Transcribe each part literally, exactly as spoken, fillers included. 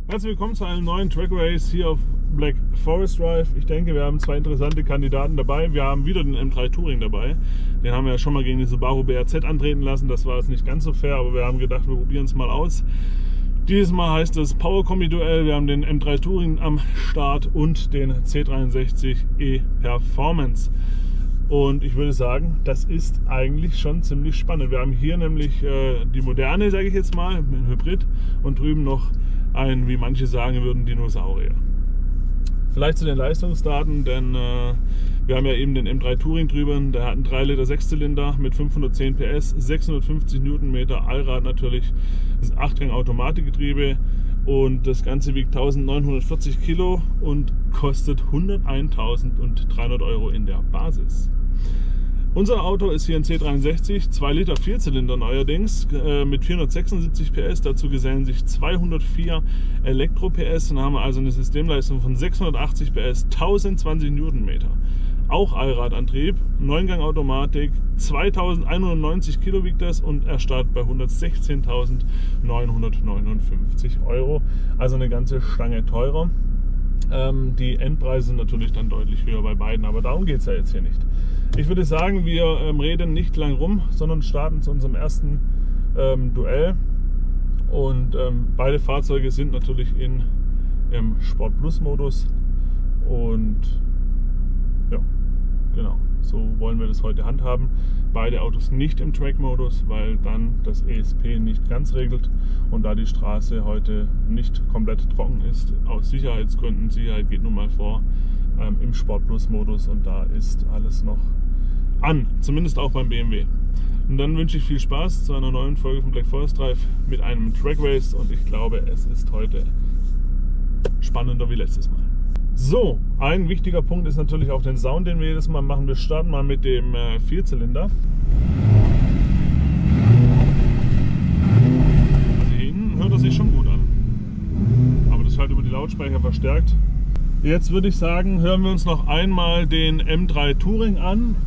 Herzlich willkommen zu einem neuen Track Race hier auf Black Forest Drive. Ich denke, wir haben zwei interessante Kandidaten dabei. Wir haben wieder den M drei Touring dabei. Den haben wir ja schon mal gegen die Subaru B R Z antreten lassen. Das war jetzt nicht ganz so fair, aber wir haben gedacht, wir probieren es mal aus. Dieses Mal heißt es Power Kombi Duell. Wir haben den M drei Touring am Start und den C dreiundsechzig E Performance. Und ich würde sagen, das ist eigentlich schon ziemlich spannend. Wir haben hier nämlich äh, die moderne, sage ich jetzt mal, mit Hybrid und drüben noch ein, wie manche sagen würden, Dinosaurier. Vielleicht zu den Leistungsdaten, denn äh, wir haben ja eben den M drei Touring drüben. Der hat einen drei Liter Sechszylinder mit fünfhundertzehn P S, sechshundertfünfzig Newtonmeter, Allrad natürlich, das ist acht Gang Automatikgetriebe und das Ganze wiegt eintausendneunhundertvierzig Kilo und kostet hunderteintausenddreihundert Euro in der Basis. Unser Auto ist hier ein C dreiundsechzig, zwei Liter Vierzylinder neuerdings äh, mit vierhundertsechsundsiebzig P S. Dazu gesellen sich zweihundertvier Elektro-P S. Dann haben wir also eine Systemleistung von sechshundertachtzig P S, tausendzwanzig Newtonmeter. Auch Allradantrieb, neun Gang Automatik, zweitausendeinhundertneunzig Kilo wiegt das und er startet bei hundertsechzehntausendneunhundertneunundfünfzig Euro. Also eine ganze Stange teurer. Ähm, die Endpreise sind natürlich dann deutlich höher bei beiden, aber darum geht es ja jetzt hier nicht. Ich würde sagen, wir ähm, reden nicht lang rum, sondern starten zu unserem ersten ähm, Duell. Und ähm, beide Fahrzeuge sind natürlich in, im Sport Plus Modus. Und ja, genau, so wollen wir das heute handhaben. Beide Autos nicht im Track Modus, weil dann das E S P nicht ganz regelt. Und da die Straße heute nicht komplett trocken ist, aus Sicherheitsgründen, Sicherheit geht nun mal vor, ähm, im Sport Plus Modus und da ist alles noch an, zumindest auch beim B M W. Und dann wünsche ich viel Spaß zu einer neuen Folge von Black Forest Drive mit einem Track Race und ich glaube, es ist heute spannender wie letztes Mal. So, ein wichtiger Punkt ist natürlich auch den Sound, den wir jedes Mal machen. Wir starten mal mit dem äh, Vierzylinder. Also hier hinten hört er sich schon gut an, aber das ist halt über die Lautsprecher verstärkt. Jetzt würde ich sagen, hören wir uns noch einmal den M drei Touring an.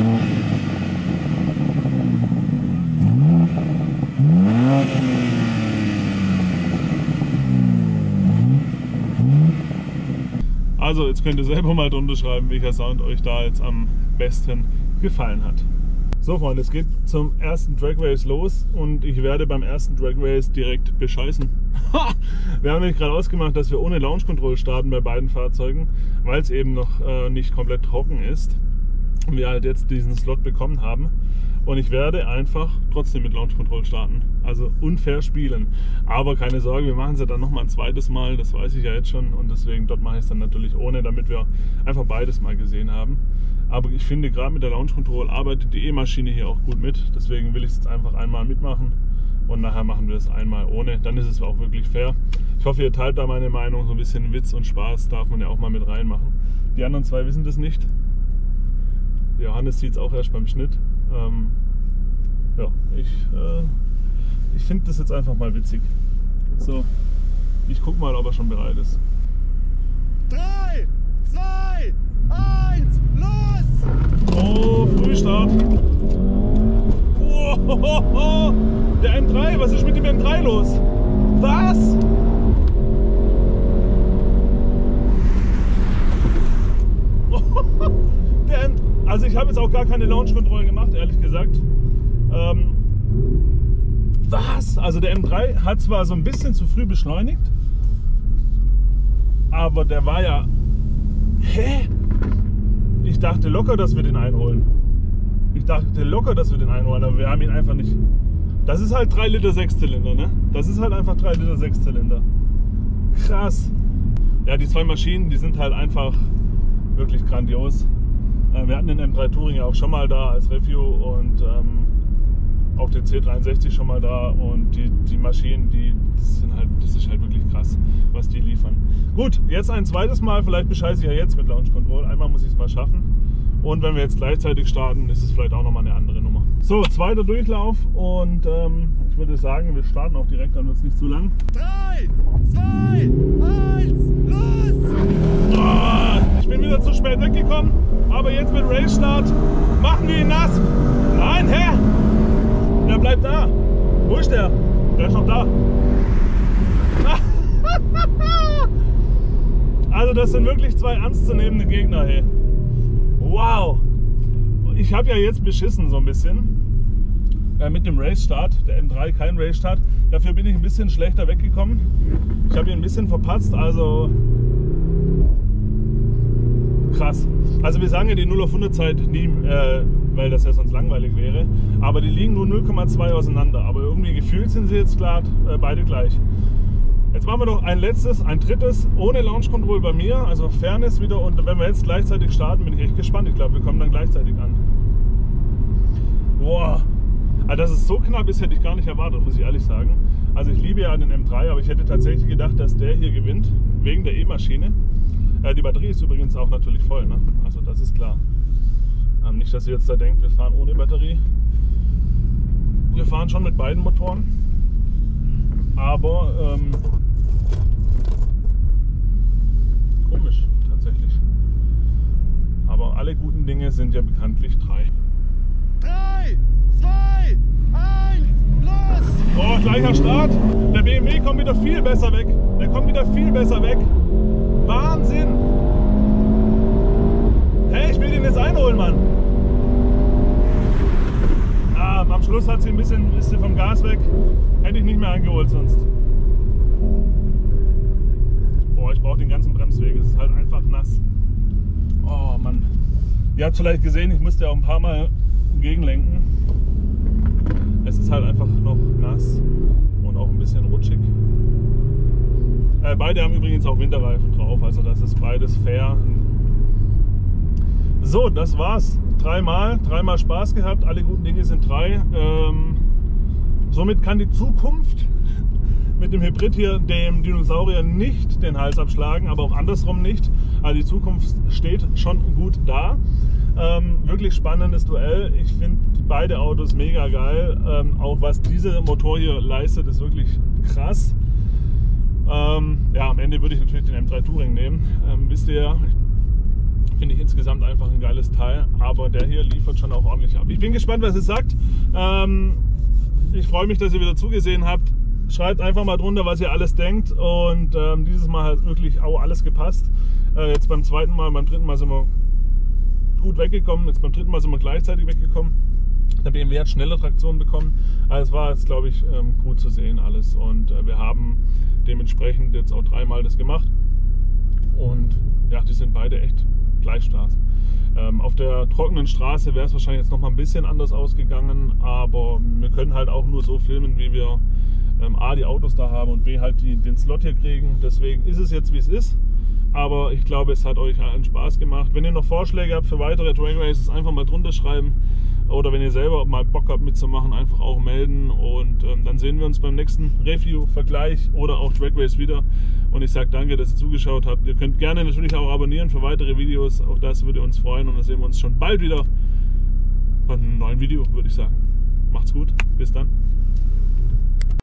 Also jetzt könnt ihr selber mal drunter schreiben, welcher Sound euch da jetzt am besten gefallen hat. So Freunde, es geht zum ersten Drag Race los und ich werde beim ersten Drag Race direkt bescheißen. Wir haben nämlich gerade ausgemacht, dass wir ohne Launch Control starten bei beiden Fahrzeugen, weil es eben noch äh, nicht komplett trocken ist und wir halt jetzt diesen Slot bekommen haben. Und ich werde einfach trotzdem mit Launch Control starten, also unfair spielen. Aber keine Sorge, wir machen es ja dann nochmal ein zweites Mal, das weiß ich ja jetzt schon und deswegen dort mache ich es dann natürlich ohne, damit wir einfach beides mal gesehen haben. Aber ich finde, gerade mit der Launch Control arbeitet die E-Maschine hier auch gut mit. Deswegen will ich es jetzt einfach einmal mitmachen und nachher machen wir es einmal ohne. Dann ist es auch wirklich fair. Ich hoffe, ihr teilt da meine Meinung. So ein bisschen Witz und Spaß darf man ja auch mal mit reinmachen. Die anderen zwei wissen das nicht. Johannes sieht es auch erst beim Schnitt. Ähm, ja, ich, äh, ich finde das jetzt einfach mal witzig. So, ich gucke mal, ob er schon bereit ist. drei, zwei, eins, los! Oh, Frühstart. Oh, der M drei, was ist mit dem M drei los? Was? Der M also ich habe jetzt auch gar keine Launch-Kontrolle gemacht, ehrlich gesagt. Ähm, was? Also der M drei hat zwar so ein bisschen zu früh beschleunigt, aber der war ja... Hä? Ich dachte locker, dass wir den einholen. Ich dachte locker, dass wir den einholen, aber wir haben ihn einfach nicht. Das ist halt drei Liter Sechszylinder, ne? Das ist halt einfach drei Liter Sechszylinder. Krass. Ja, die zwei Maschinen, die sind halt einfach wirklich grandios. Wir hatten den M drei Touring ja auch schon mal da als Review und ähm, auch den C dreiundsechzig schon mal da und die, die Maschinen, die das sind halt, das ist halt wirklich krass, was die liefern. Gut, jetzt ein zweites Mal, vielleicht bescheiße ich ja jetzt mit Launch Control, einmal muss ich es mal schaffen und wenn wir jetzt gleichzeitig starten, ist es vielleicht auch nochmal eine andere Nummer. So, zweiter Durchlauf und ähm, ich würde sagen, wir starten auch direkt, dann wird es nicht zu lang. drei, zwei, eins, los! Oh, ich bin wieder zu spät weggekommen, aber jetzt mit Race Start machen wir ihn nass. Nein, hä? Der bleibt da. Wo ist der? Der ist noch da. das sind wirklich zwei ernstzunehmende Gegner, hey. Wow. Ich habe ja jetzt beschissen so ein bisschen äh, mit dem Race-Start, der M drei kein Race-Start. Dafür bin ich ein bisschen schlechter weggekommen. Ich habe ihn ein bisschen verpatzt, also krass. Also wir sagen ja die null auf hundert Zeit nie, äh, weil das ja sonst langweilig wäre. Aber die liegen nur null Komma zwei auseinander. Aber irgendwie gefühlt sind sie jetzt klar äh, beide gleich. Jetzt machen wir noch ein letztes, ein drittes, ohne Launch Control bei mir, also Fairness wieder. Und wenn wir jetzt gleichzeitig starten, bin ich echt gespannt. Ich glaube, wir kommen dann gleichzeitig an. Boah, also dass es so knapp ist, hätte ich gar nicht erwartet, muss ich ehrlich sagen. Also ich liebe ja den M drei, aber ich hätte tatsächlich gedacht, dass der hier gewinnt, wegen der E-Maschine. Äh, die Batterie ist übrigens auch natürlich voll, ne? Also das ist klar. Ähm, nicht, dass ihr jetzt da denkt, wir fahren ohne Batterie. Wir fahren schon mit beiden Motoren. Aber ähm, komisch tatsächlich. Aber alle guten Dinge sind ja bekanntlich drei. drei, zwei, eins, los! Oh, gleicher Start. Der B M W kommt wieder viel besser weg. Der kommt wieder viel besser weg. Wahnsinn! Hey, ich will den jetzt einholen, Mann. Ah, am Schluss hat sie ein bisschen ist sie vom Gas weg. Hätte ich nicht mehr eingeholt sonst. Boah, ich brauche den ganzen Bremsweg. Es ist halt einfach nass. Oh Mann. Ihr habt vielleicht gesehen, ich musste auch ein paar Mal gegenlenken. Es ist halt einfach noch nass und auch ein bisschen rutschig. Äh, beide haben übrigens auch Winterreifen drauf, also das ist beides fair. So, das war's. Dreimal, dreimal Spaß gehabt. Alle guten Dinge sind drei. Ähm, somit kann die Zukunft mit dem Hybrid hier dem Dinosaurier nicht den Hals abschlagen, aber auch andersrum nicht. Also die Zukunft steht schon gut da. Ähm, wirklich spannendes Duell. Ich finde beide Autos mega geil. Ähm, auch was dieser Motor hier leistet, ist wirklich krass. Ähm, ja, am Ende würde ich natürlich den M drei Touring nehmen. Ähm, wisst ihr ja, finde ich insgesamt einfach ein geiles Teil. Aber der hier liefert schon auch ordentlich ab. Ich bin gespannt, was es sagt. Ähm, ich freue mich, dass ihr wieder zugesehen habt. Schreibt einfach mal drunter, was ihr alles denkt. Und ähm, dieses Mal hat wirklich auch alles gepasst. Äh, jetzt beim zweiten Mal, beim dritten Mal sind wir gut weggekommen. Jetzt beim dritten Mal sind wir gleichzeitig weggekommen. Der B M W hat schnelle Traktion bekommen. Also es war jetzt, glaube ich, ähm, gut zu sehen alles. Und äh, wir haben dementsprechend jetzt auch dreimal das gemacht. Und ja, die sind beide echt gleich stark. Ähm, auf der trockenen Straße wäre es wahrscheinlich jetzt noch mal ein bisschen anders ausgegangen. Aber wir können halt auch nur so filmen, wie wir ähm, A, die Autos da haben und B, halt die, den Slot hier kriegen. Deswegen ist es jetzt, wie es ist. Aber ich glaube, es hat euch allen Spaß gemacht. Wenn ihr noch Vorschläge habt für weitere Drag Races, einfach mal drunter schreiben. Oder wenn ihr selber mal Bock habt mitzumachen, einfach auch melden. Und ähm, dann sehen wir uns beim nächsten Review, Vergleich oder auch Drag Race wieder. Und ich sage danke, dass ihr zugeschaut habt. Ihr könnt gerne natürlich auch abonnieren für weitere Videos. Auch das würde uns freuen. Und dann sehen wir uns schon bald wieder bei einem neuen Video, würde ich sagen. Macht's gut. Bis dann.